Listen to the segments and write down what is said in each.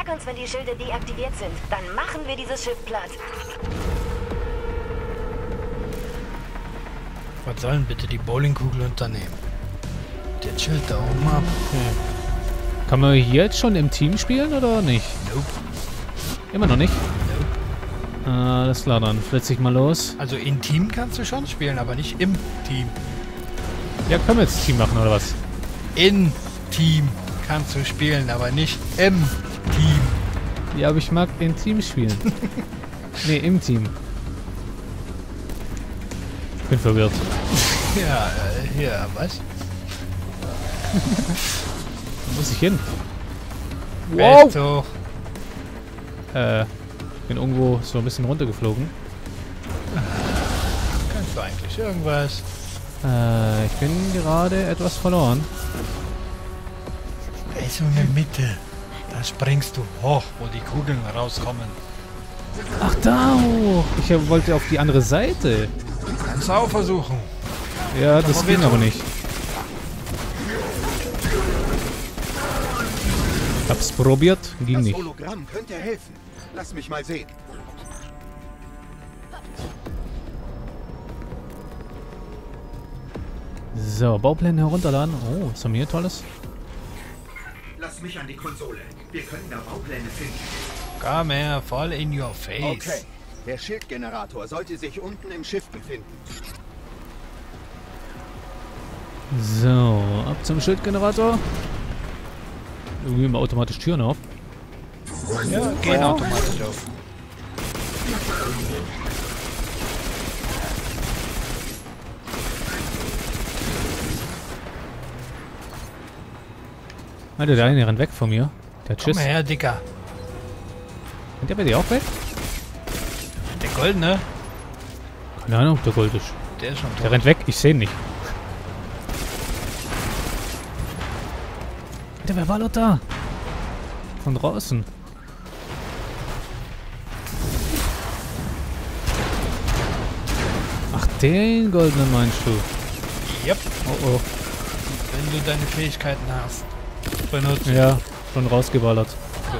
Sag uns, wenn die Schilde deaktiviert sind. Dann machen wir dieses Schiff platt. Was sollen bitte die Bowlingkugel unternehmen? Den Schild da oben ab. Okay. Kann man hier jetzt schon im Team spielen oder nicht? Nope. Immer noch nicht? Nope. Alles klar, dann flitze ich mal los. Also in Team kannst du schon spielen, aber nicht im Team. Ja, können wir jetzt Team machen, oder was? In Team kannst du spielen, aber nicht im Team. Ja, aber ich mag in Team spielen. Nee, im Team. Bin verwirrt. Ja, hier, was? Wo muss ich hin? Wow! So. Bin irgendwo so ein bisschen runtergeflogen. Kannst du eigentlich irgendwas? Ich bin gerade etwas verloren. So in der Mitte. Da springst du hoch, wo die Kugeln rauskommen. Ach, da hoch. Ich wollte auf die andere Seite. Kannst du auch versuchen. Ja, das ging aber nicht. Hab's probiert, ging Das nicht. Hologramm könnte helfen. Lass mich mal sehen. So, Baupläne herunterladen. Oh, was haben wir hier Tolles? Lass mich an die Konsole. Wir können da Baupläne finden. Komm her, voll in your face. Okay. Der Schildgenerator sollte sich unten im Schiff befinden. So, ab zum Schildgenerator. Irgendwie immer automatisch Türen auf. Ja, gehen automatisch auf. Alter, der eine rennt weg von mir. Der hat Komm Schiss. her, Dicker. Rennt der bei dir auch weg? Der Goldene, Keine Ahnung, ob der Gold ist. der ist schon Der tot. rennt weg, ich sehe ihn nicht. Alter, wer war noch da? Von draußen. Ach, den goldenen meinst du? Yep. Oh oh. Wenn du deine Fähigkeiten hast. Benutzen. Ja, schon rausgeballert.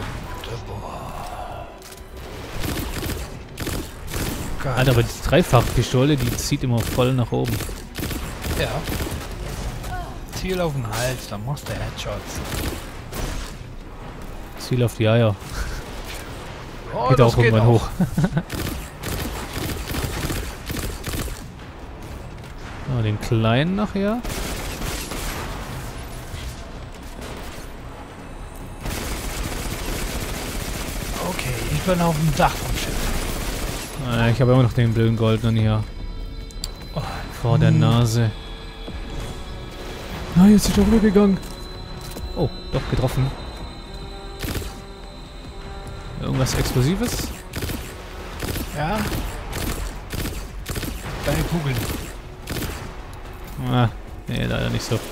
Gott. Alter, aber die Dreifachpistole, die zieht immer voll nach oben. Ja. Ziel auf den Hals, dann machst du Headshots. Ziel auf die Eier. Oh, Geht das auch irgendwann hoch. So, den kleinen nachher. Okay, ich bin auf dem Dach vom Schiff. Ich habe immer noch den blöden goldenen hier. Oh, Vor der Nase. Ah, jetzt ist er rübergegangen. Oh, doch getroffen. Irgendwas Explosives? ja. Deine Kugeln. Ah, nee, leider nicht so.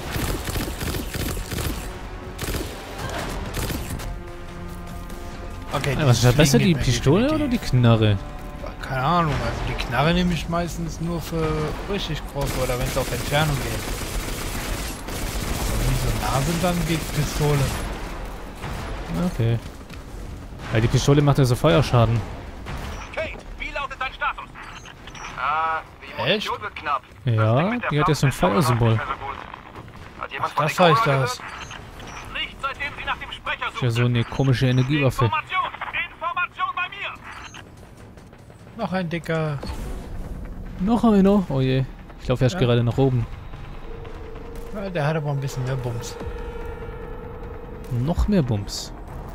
Okay, Was ist da besser, die Fliegen geht mir Pistole definitiv. oder die Knarre? Keine Ahnung, also die Knarre nehme ich meistens nur für richtig große oder wenn es auf Entfernung geht. Aber wenn die so nah sind, dann geht Pistole. Okay. Ja, die Pistole macht ja so Feuerschaden. Kate, wie lautet dein Status? Die Echt? Munition wird knapp. Ja, die hat ja so ein Feuersymbol. Hat jemand Das von heißt Dekora das. gehört? Nicht seitdem sie nach dem Sprecher Ist ja suchten. so eine komische Energiewaffe. Information! Information bei mir! Noch ein dicker. Noch einer? Oh je. Ich laufe erst Ja. gerade nach oben. Ja, der hat aber ein bisschen mehr Bums. Noch mehr Bums.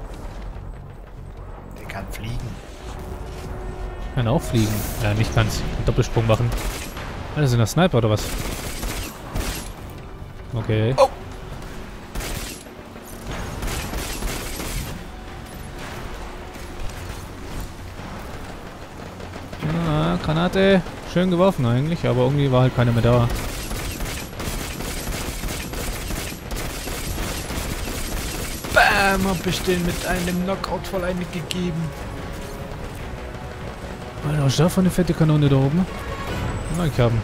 Der kann fliegen. Kann auch fliegen. Ja, nicht ganz. Einen Doppelsprung machen. Alter, sind das Sniper oder was? Okay. Oh. Ah, Granate. Schön geworfen eigentlich, aber irgendwie war halt keiner mehr da. Bam, hab ich den mit einem Knockout voll eine gegeben. Alter, was ist da für eine fette Kanone da oben? Mal ich haben.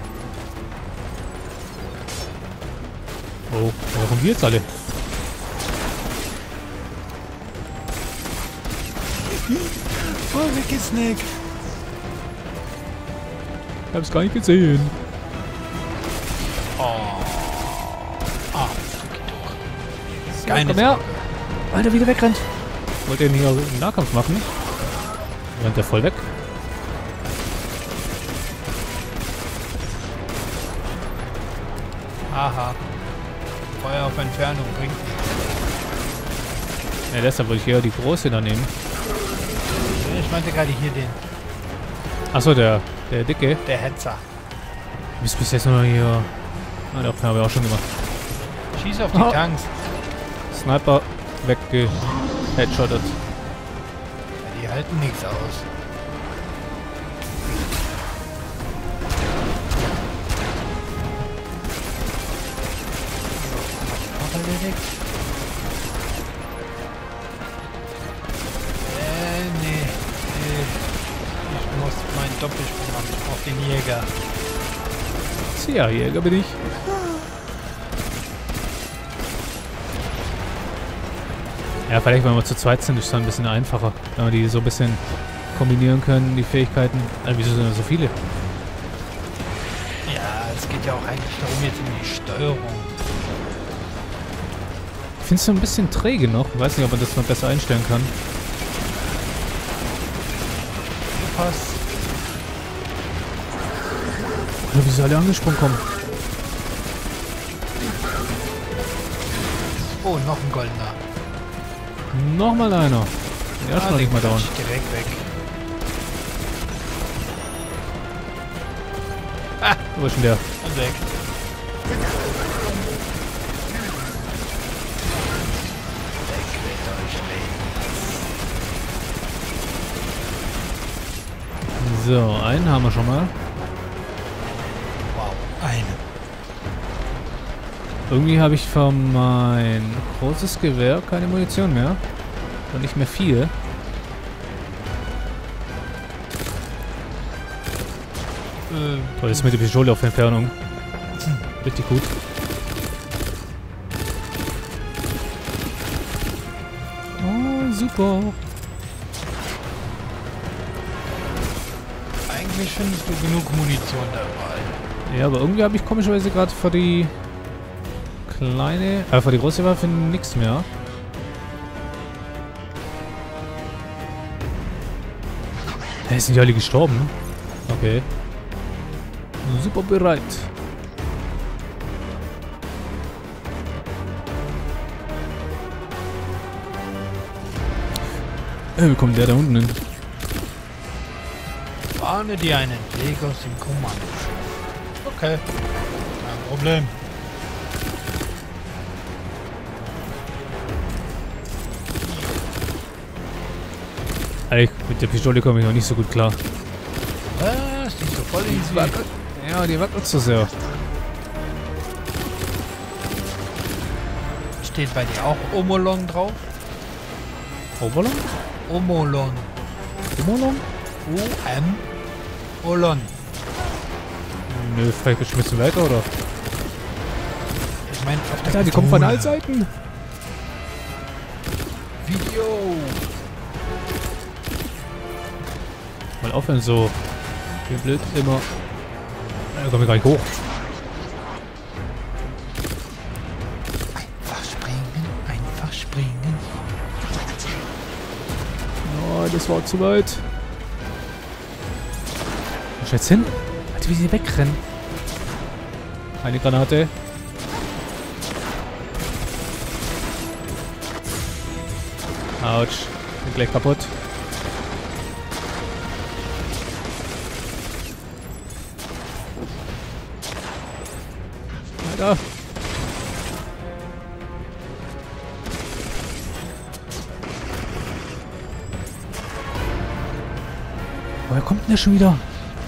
Oh, warum wir jetzt alle? voll weggesnackt. Ich hab's gar nicht gesehen. Oh. Ah, Keine keine mehr. Alter, wieder wegrennt. Wollt ihr hier einen Nahkampf machen? Rennt der voll weg? Aha. Feuer auf Entfernung bringt nichts. Ja, deshalb wollte ich eher die große da nehmen. Ich meinte gerade hier den. Achso, der dicke. Der Hetzer. Du bist bis jetzt nur hier. Ah, doch, haben wir auch schon gemacht. Schieß auf die Oh. Tanks. Sniper weggeheadshottet. Ja, die halten nichts aus. Auch erledigt. Nee. Ich muss meinen Doppelsprung machen. Ich brauch den Jäger. Ja, Jäger bin ich. Ja, vielleicht wenn wir zu zweit sind, ist es dann ein bisschen einfacher. Wenn wir die so ein bisschen kombinieren können, die Fähigkeiten. Also, wieso sind da so viele? Ja, es geht ja auch eigentlich darum jetzt um die Steuerung. Ich finde es so ein bisschen träge noch. Ich weiß nicht, ob man das noch besser einstellen kann. Pass. Oder wie sie alle angesprungen kommen. Oh, noch ein goldener. Nochmal einer. Ja, schon nicht mal down. Direkt weg. Wo ist denn der? Und weg. Weg mit euch, Leben. So, einen haben wir schon mal. Wow, eine. Irgendwie habe ich für mein großes Gewehr keine Munition mehr. Und nicht mehr viel. Toll, jetzt mit der Pistole auf Entfernung. Richtig gut. Oh, super. Eigentlich findest du genug Munition dabei. Ja, aber irgendwie habe ich komischerweise gerade für die kleine, für die große Waffe nichts mehr. Hey, sind die alle gestorben? Okay. Super bereit. Wie kommt der da unten hin? Warne dir einen Weg aus dem Kommando. Okay. Kein Problem. Ey, mit der Pistole komme ich noch nicht so gut klar. Was? Die ist so voll easy. Ja, die wackelt so sehr. Steht bei dir auch Omolon drauf? Oberlong? Omolon. Oberlong? O-M. Olon. Nö, vielleicht geschmissen weiter, oder? Ich meine, auf der Ja, die kommen von Pistole. allen Seiten. Video. Mal aufhören so. Wie blöd immer. Da kommen wir gar nicht hoch. Einfach springen, einfach springen. Nein, das war zu weit. Wo ist jetzt hin? Alter, wie sie wegrennen. Eine Granate. Autsch. Bin gleich kaputt. Alter. Woher kommt denn der schon wieder?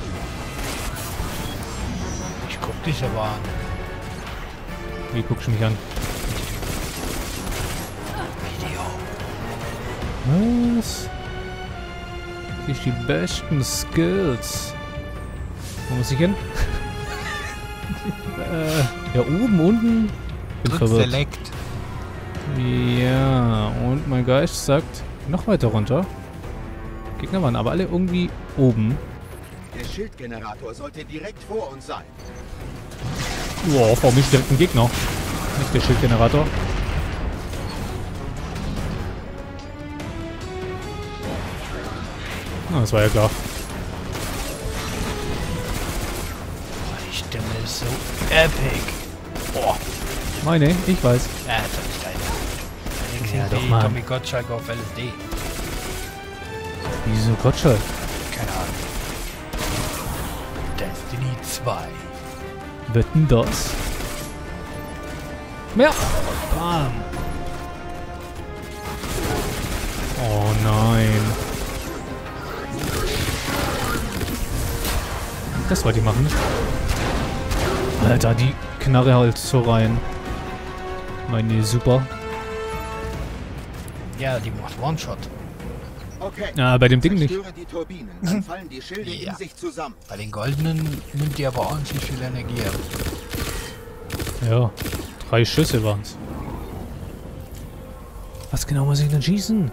Ich guck dich aber an. Wie guckst du mich an? Video. Was? Hier ist die besten Skills. Wo muss ich hin? Ja, oben, unten. Bin Drück verwirrt. Select. Ja, und mein Geist sagt noch weiter runter. Gegner waren aber alle irgendwie oben. Der Schildgenerator sollte direkt vor uns sein. Boah, vor mir direkt ein Gegner. Nicht der Schildgenerator. Na, das war ja klar. Die Stimme ist so epic. Boah. Meine, ich weiß. Ja, das ist geil. Dann Ja, klingt doch wie mal. Tommy Gottschalk auf LSD. Wieso Gottschalk? Keine Ahnung. Destiny 2. Wetten das? Mehr! Bam! Oh nein. Das wollte ich machen. Alter, die Knarre halt so rein. Meine super. Ja, die macht One-Shot. Okay. Ja, bei dem Ding nicht. Zerstöre die Turbinen, dann fallen die Schilde Ja. in sich zusammen. Bei den goldenen nimmt die aber ordentlich viel Energie ab. Ja, 3 Schüsse waren's. Was genau muss ich denn schießen?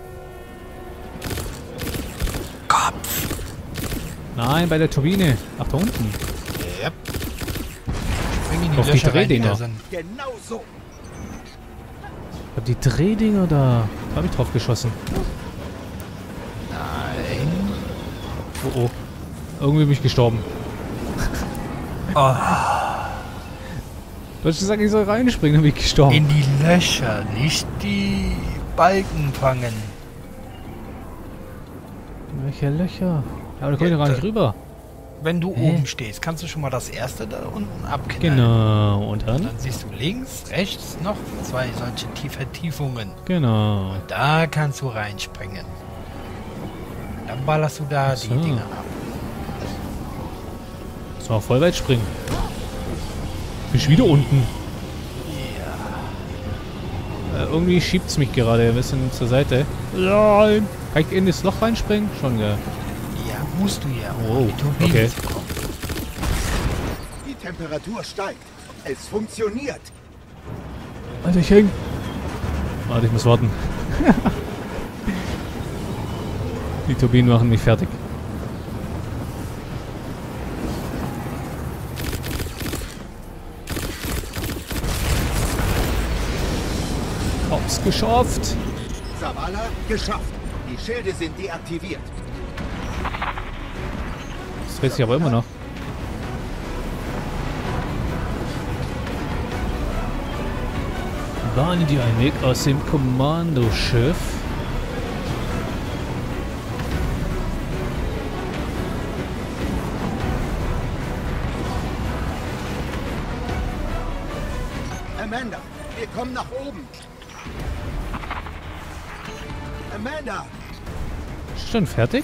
Kopf! Nein, bei der Turbine. Ach, da unten. Yep. Spring in die Auf die Löcher rein, die Drehdinger. da sind. Genau so. Ich hab die Drehdinger da. Da hab ich drauf geschossen. Nein. Oh oh. Irgendwie bin ich gestorben. Oh, Du hast gesagt, ich soll reinspringen, dann bin ich gestorben. in die Löcher, nicht die Balken fangen. Welche Löcher? Ja, aber da komme ich doch gar nicht rüber. Wenn du Hä? oben stehst, kannst du schon mal das erste da unten abknallen. Genau. Und dann? Dann siehst du links, rechts noch 2 solche Vertiefungen. Genau. Da kannst du reinspringen. Dann ballerst du da So. die Dinger ab. Muss mal voll weit springen. Bin ich wieder unten. Ja. Irgendwie schiebt's mich gerade ein bisschen zur Seite. Nein. Kann ich in das Loch reinspringen? Schon, gell? Ja, musst du ja. Oh, um die Turbine okay. zu kommen. Die Temperatur steigt. Es funktioniert. Alter, ich häng. Warte, ich muss warten. Die Turbinen machen mich fertig. Hab's geschafft. Zavala, geschafft. Die Schilde sind deaktiviert. Das dreht sich aber immer noch. Bahne dir einen Weg aus dem Kommandoschiff. Amanda, wir kommen nach oben. Amanda, Schon fertig?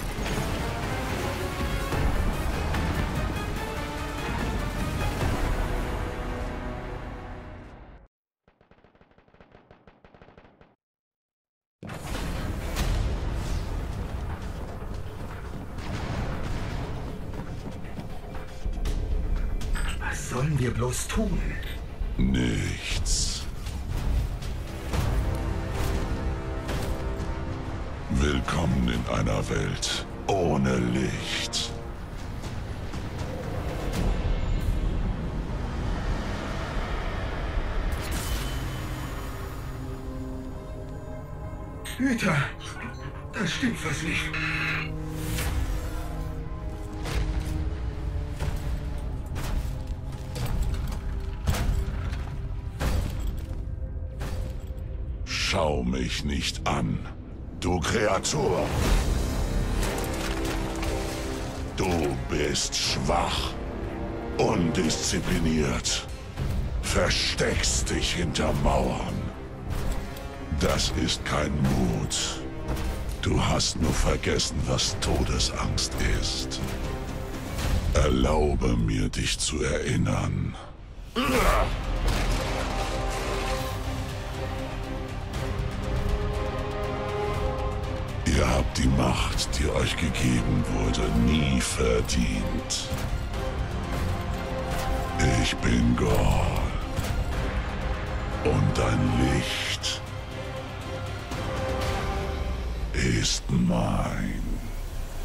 Was sollen wir bloß tun? Nichts. Willkommen in einer Welt ohne Licht. Hüter, da stimmt was nicht. Schau mich nicht an, du Kreatur. Du bist schwach, undiszipliniert, versteckst dich hinter Mauern. Das ist kein Mut. Du hast nur vergessen, was Todesangst ist. Erlaube mir, dich zu erinnern. Ihr habt die Macht, die euch gegeben wurde, nie verdient. Ich bin Gor. Und dein Licht ist mein.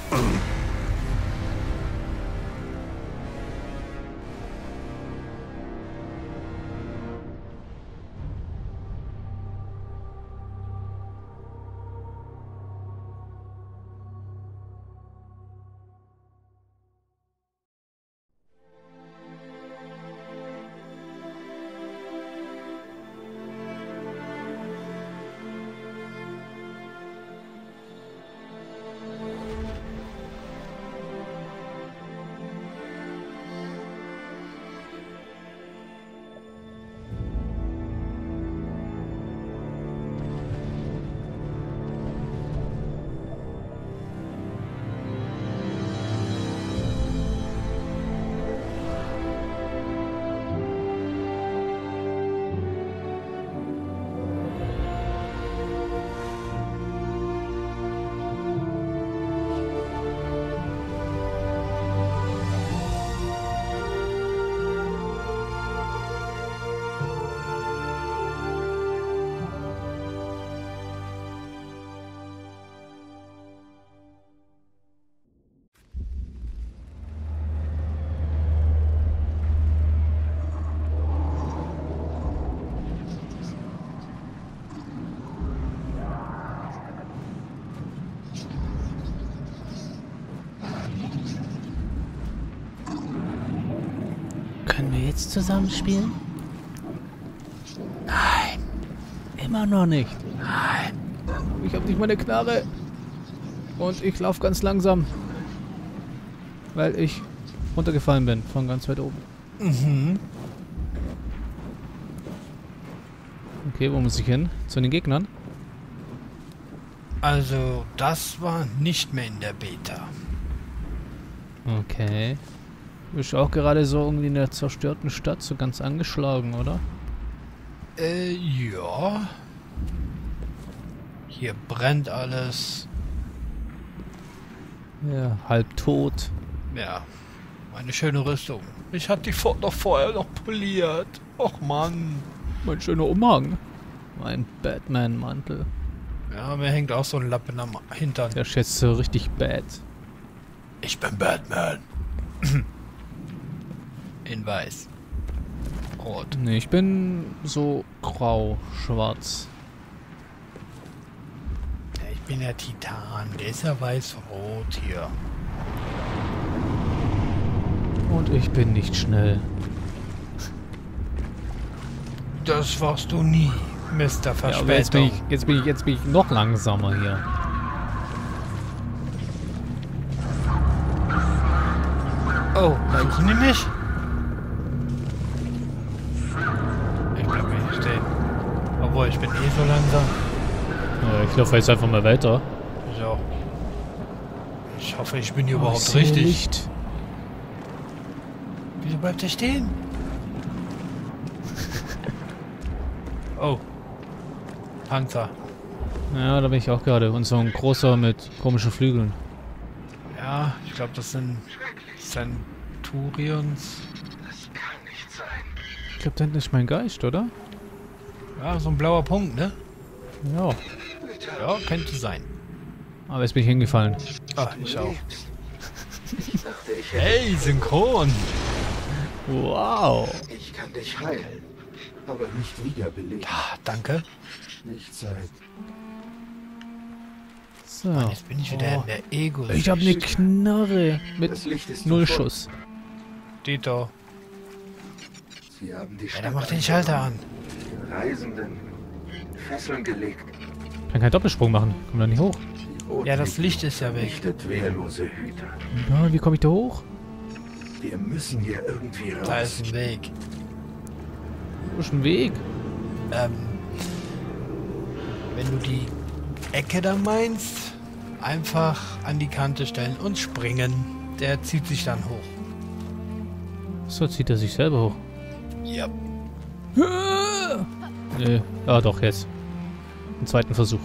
Können wir jetzt zusammen spielen? Nein. Immer noch nicht. Nein. Ich habe nicht meine Knarre. Und ich laufe ganz langsam. Weil ich runtergefallen bin von ganz weit oben. Mhm. Okay, wo muss ich hin? Zu den Gegnern? Also, das war nicht mehr in der Beta. Okay. Du bist auch gerade so irgendwie in der zerstörten Stadt, so ganz angeschlagen, oder? Ja. Hier brennt alles. Ja, halb tot. Ja, meine schöne Rüstung. Ich hatte die doch vorher noch poliert. Och Mann. Mein schöner Umhang. Mein Batman-Mantel. Ja, mir hängt auch so ein Lappen am Hintern. Der ist jetzt so richtig bad. Ich bin Batman. In weiß. Rot. Nee, ich bin so grau, schwarz. Ja, ich bin der Titan. Der ist ja weiß-rot hier. Und ich bin nicht schnell. Das warst du nie, Mr. Verspätung. Ja, aber jetzt bin ich noch langsamer hier. Oh, suchen die mich? Ich bleib hier nicht stehen. Obwohl, ich bin eh so langsam. Ja, ich laufe jetzt einfach mal weiter. So. Ich hoffe, ich bin hier Ich überhaupt sehe richtig. Licht. Wieso bleibt er stehen? Oh. Panzer. Ja, da bin ich auch gerade. Und so ein großer mit komischen Flügeln. Ja, ich glaube, das sind Centurions. Ich glaube, da hinten ist mein Geist, oder? Ja, so ein blauer Punkt, ne? Ja. Ja, könnte sein. Aber jetzt bin ich hingefallen. Ah, ich auch. Hey, synchron! Wow. Ich kann dich heilen, aber nicht wiederbeleben. Ah, danke. Nicht seit... So. Jetzt bin ich wieder in der Ego. Ich habe eine Knarre mit Das Licht ist Nullschuss. Dito. Sie haben die Ja, Stadt dann mach den Schalter an. den Reisenden Fesseln gelegt. Kann keinen Doppelsprung machen. Komm da nicht hoch. Ja, das Licht ist ja weg. Richtet wehrlose Hüter. Ja, wie komme ich da hoch? Wir müssen hier irgendwie raus. Da ist ein Weg. Wo ist ein Weg? Wenn du die Ecke da meinst, einfach an die Kante stellen und springen. Der zieht sich dann hoch. So zieht er sich selber hoch. Ja. Nö. Ah, doch, jetzt. Einen zweiten Versuch.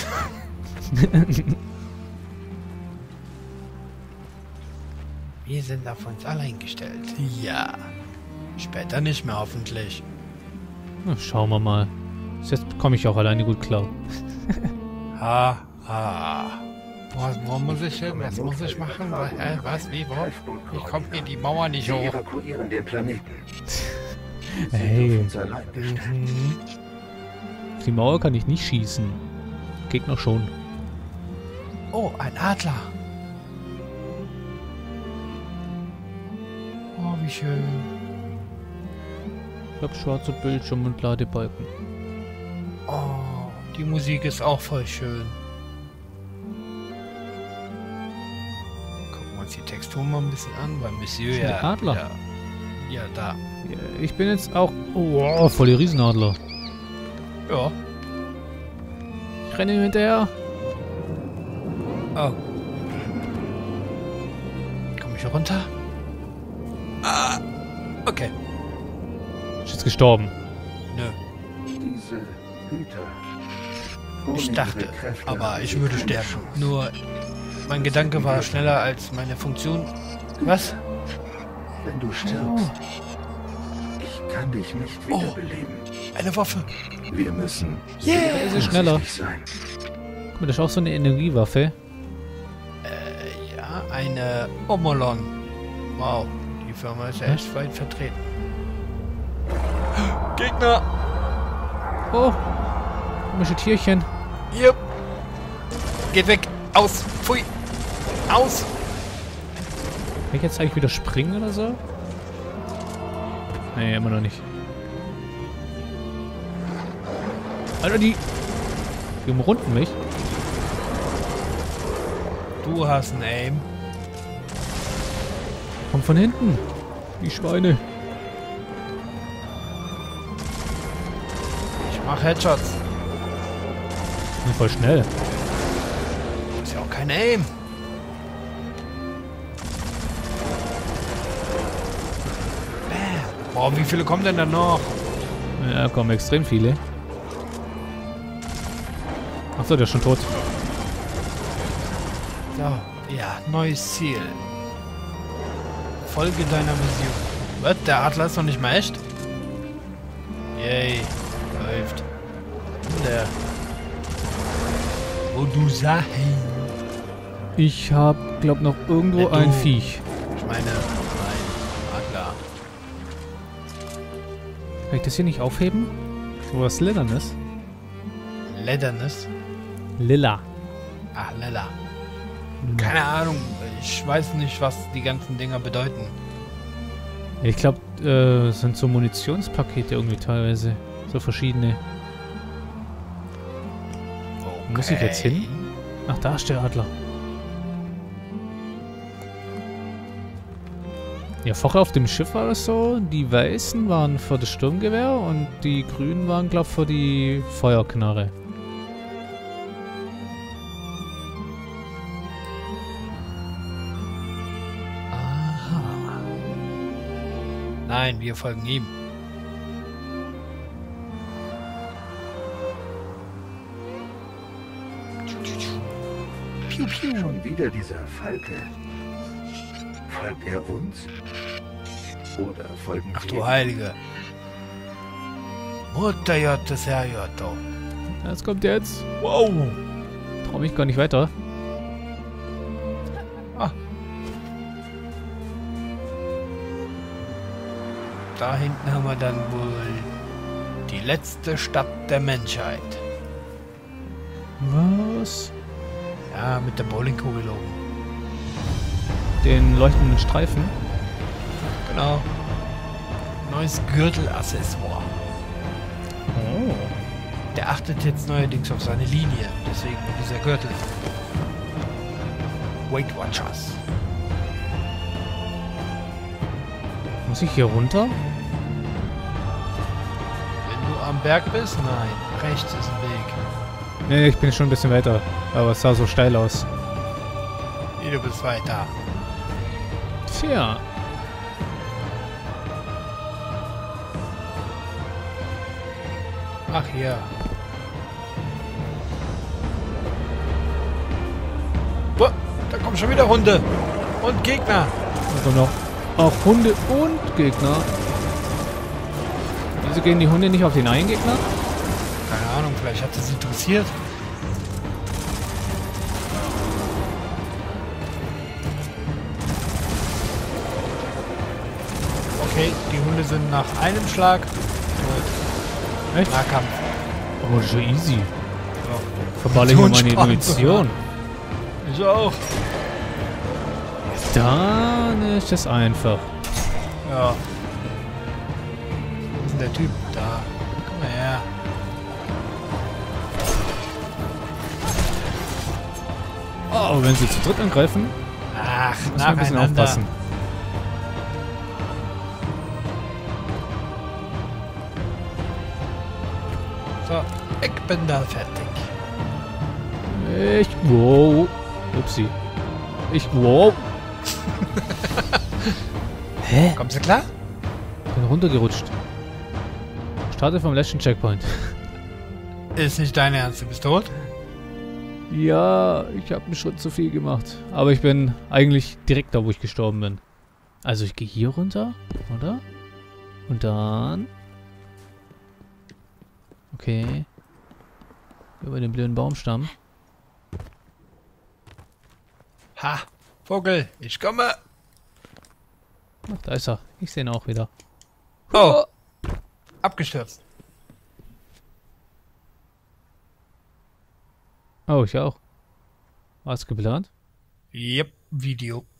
Wir sind auf uns allein gestellt. Ja. Später nicht mehr, hoffentlich. Na, schauen wir mal. Jetzt komme ich auch alleine gut klar. Ha, ha. Wo muss ich hin? Was muss ich machen? Was? Wie? Wo? Ich komme hier die Mauer nicht Sie hoch. evakuieren den Planeten. Hey, Uns allein bestellen. auf die Mauer kann ich nicht schießen. Gegner schon. Oh, ein Adler. Oh, wie schön. Ich hab schwarze Bildschirm und Ladebalken. Oh, die Musik ist auch voll schön. Gucken wir uns die Textur mal ein bisschen an, weil Monsieur Schon der Adler? Ja, da. Ich bin jetzt auch... Oh, voll die Riesenadler. Ja. Ich renne ihm hinterher. Oh. Komm ich hier runter? Ah. Okay. Ist jetzt gestorben. Nö. Diese Hüter. Ich dachte, aber ich würde sterben. Nur, mein Gedanke war schneller als meine Funktion. Was? Wenn du stirbst, ich kann dich nicht wiederbeleben. Eine Waffe. Wir müssen Er ist schneller. vorsichtig sein. Guck mal, das ist auch so eine Energiewaffe. Ja, eine Omolon. Wow, die Firma ist ja echt weit vertreten. Gegner! Oh, komische Tierchen. Hier! Geht weg! Aus! Pfui! Aus! Kann ich jetzt eigentlich wieder springen oder so? Nee, immer noch nicht. Alter, die umrunden mich. Du hast ein Aim. Komm von hinten. Die Schweine. Ich mach Headshots. Sind voll schnell. Ist ja auch kein Aim. Bam. Boah, wie viele kommen denn da noch? Ja, kommen extrem viele. Achso, der ist schon tot. So, ja, neues Ziel. Folge deiner Mission. Was? Der Adler ist noch nicht mal echt? Yay, läuft. Der. Wo du sagst. Ich hab, glaub, noch irgendwo Ja, du. ein Viech. Ich meine, nein, Adler. Kann ich das hier nicht aufheben? Wo was Lilanes? Ledernes. Lila. Ach, Lella. Keine Ahnung, ich weiß nicht, was die ganzen Dinger bedeuten. Ich glaube, es sind so Munitionspakete irgendwie teilweise. So verschiedene. Wo muss ich jetzt hin? Ach, da ist der Adler. Ja, vorher auf dem Schiff war es so, die Weißen waren für das Sturmgewehr und die Grünen waren, glaube ich, für die Feuerknarre. Aha. Nein, wir folgen ihm. Piu, piu. Schon wieder dieser Falke. Folgt er uns? Oder folgen Ach wir du ihm? Heilige. Mutter Jottes Herr Jotto. Das kommt jetzt. Wow. Trau mich gar nicht weiter. Ah. Da hinten haben wir dann wohl die letzte Stadt der Menschheit. Was? Ja, mit der Bowlingkugel oben. Den leuchtenden Streifen. Genau. Neues Gürtelaccessoire. Oh. Der achtet jetzt neuerdings auf seine Linie. Deswegen dieser Gürtel. Weight Watchers. Muss ich hier runter? Wenn du am Berg bist, nein. Rechts ist ein Weg. Nee, ich bin schon ein bisschen weiter. Aber es sah so steil aus. Wie, du bist weiter. Tja. Ach ja. Boah, da kommen schon wieder Hunde. Und Gegner. Also noch auch Hunde und Gegner. Wieso gehen die Hunde nicht auf den einen Gegner? Keine Ahnung, vielleicht hat es interessiert. Okay, die Hunde sind nach einem Schlag tot. Echt? Nahkampf. Oh, das ist ja easy. So. Verballe ich So mir ein meine Spaß Munition. Ich auch. Dann ist das einfach. Ja. Wo ist denn der Typ? Da. Komm mal her. Oh, wenn sie zu dritt angreifen, Ach, müssen wir ein bisschen nacheinander. aufpassen. So, ich bin da fertig. Wow. Upsi. Wow. Hä? Kommst du klar? Bin runtergerutscht. Starte vom letzten Checkpoint. Ist nicht dein Ernst, du bist tot? Ja, ich habe einen Schritt zu viel gemacht. Aber ich bin eigentlich direkt da, wo ich gestorben bin. Also ich gehe hier runter, oder? Und dann... Okay. Über den blöden Baumstamm. Ha, Vogel, ich komme. Ach, da ist er. Ich sehe ihn auch wieder. Oh, abgestürzt. Oh, ich auch. War es geplant? Yep, Video.